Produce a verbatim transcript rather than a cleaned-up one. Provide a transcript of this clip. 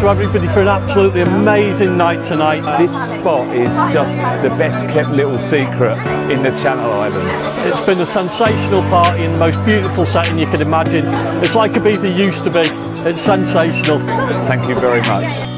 to everybody for an absolutely amazing night tonight. This spot is just the best kept little secret in the Channel Islands. It's been a sensational party in the most beautiful setting you can imagine. It's like Ibiza used to be. It's sensational. Thank you very much.